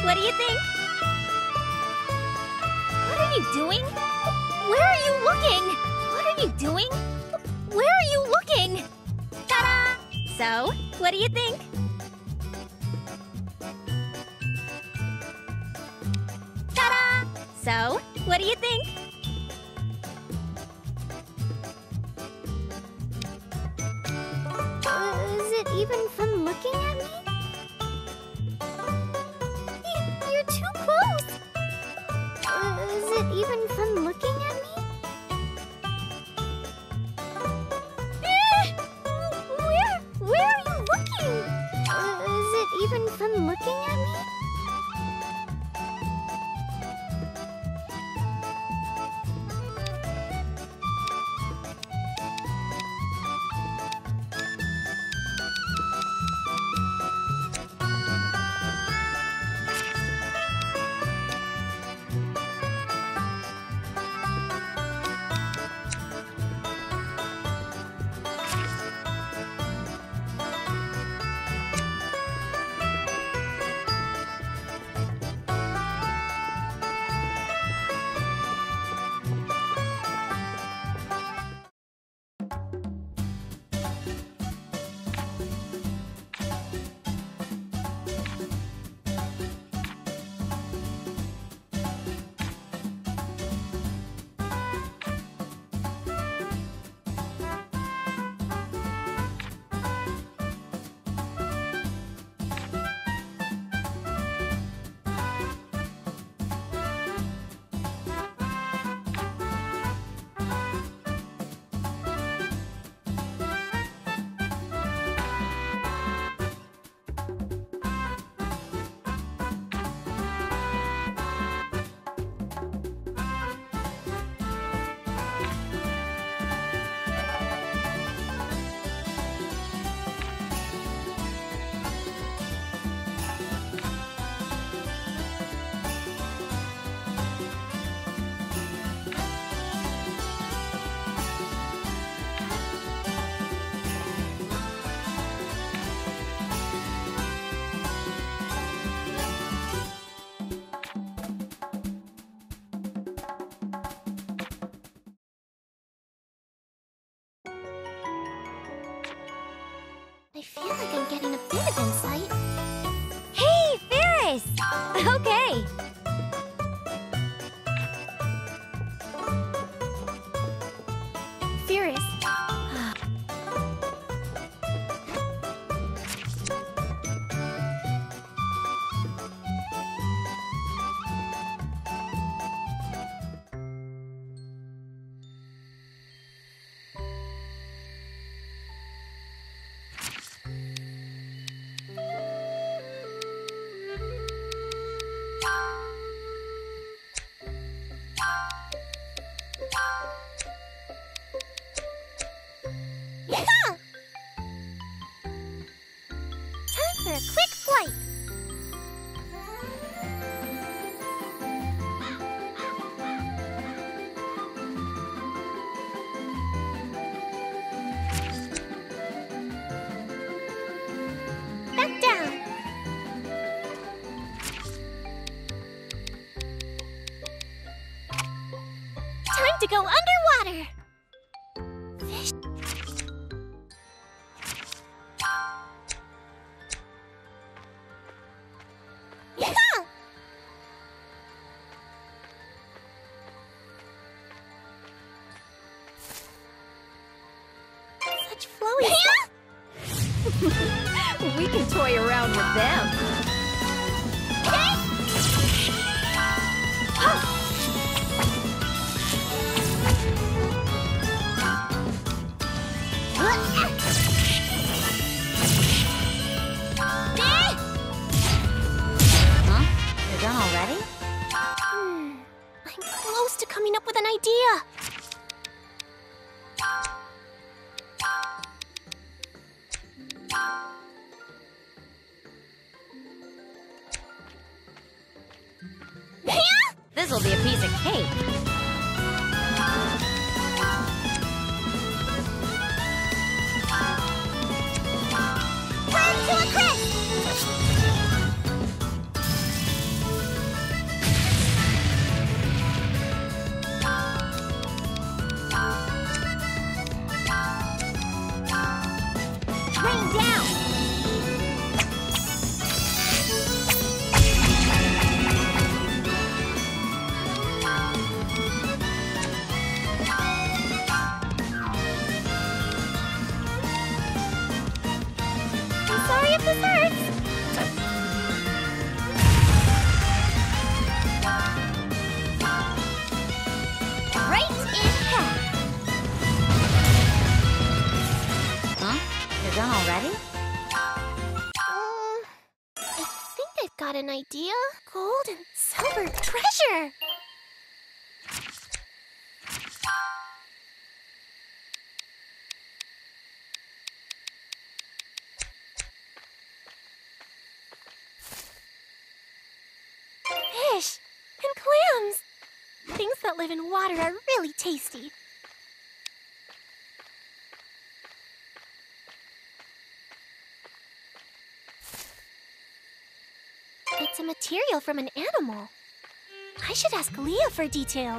what do you think? What are you doing? Where are you looking? What are you doing? Where are you looking? Ta-da! So, what do you think? Ta-da! So, what do you think? Is it even fun looking at me? You're too close! Is it even fun looking at me? Where are you looking? Is it even fun looking at me? I feel like I'm getting a bit of insight. Hey, Ferris! Okay. Ferris. Time for a quick flight. Back down. Time to go underwater. Fish. Such flowy stuff. We can toy around with them. Huh? You're done already? I'm close to coming up with an idea. This'll be a piece of cake. Turn to a crisp! Sorry if this hurts. Right in half. Huh? You're done already? I think I've got an idea. Gold and silver treasure. Fish and clams. Things that live in water are really tasty. It's a material from an animal. I should ask Leah for details.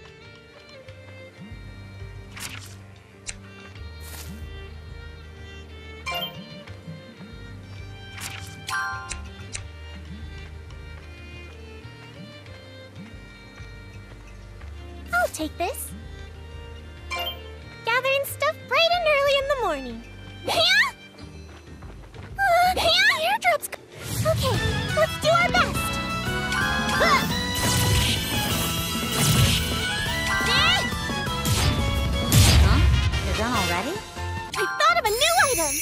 I'll take this. Gathering stuff bright and early in the morning. Airdrops. Okay, let's do our best. Huh? You're done already? I thought of a new item.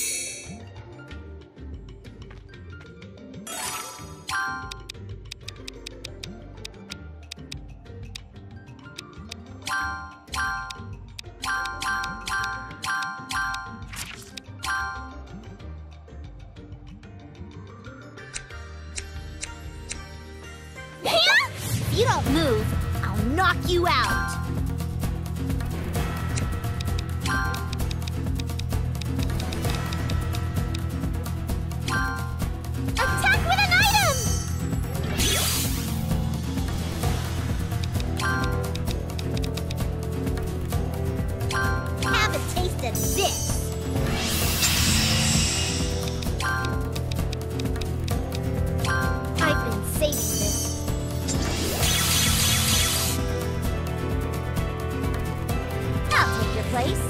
If you don't move, I'll knock you out. Attack with an item! Have a taste of this. I've been saving this. I'll take your place.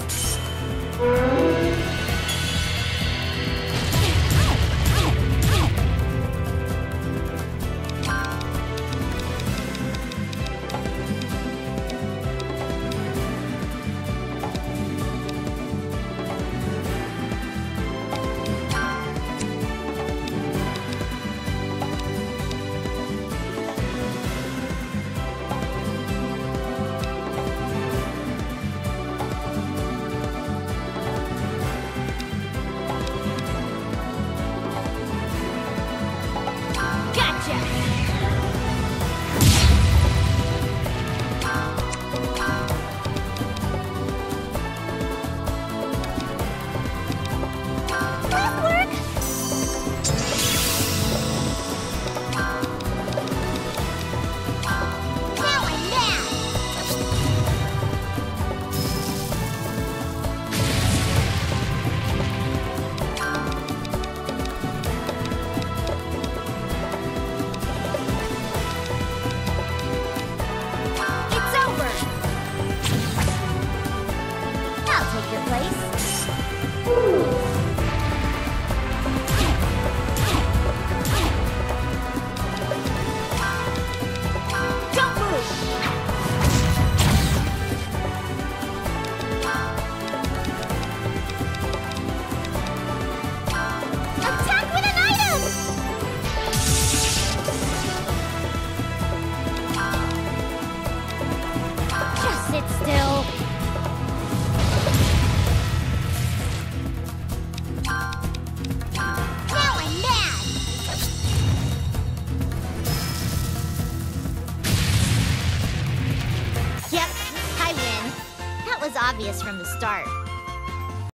obvious from the start.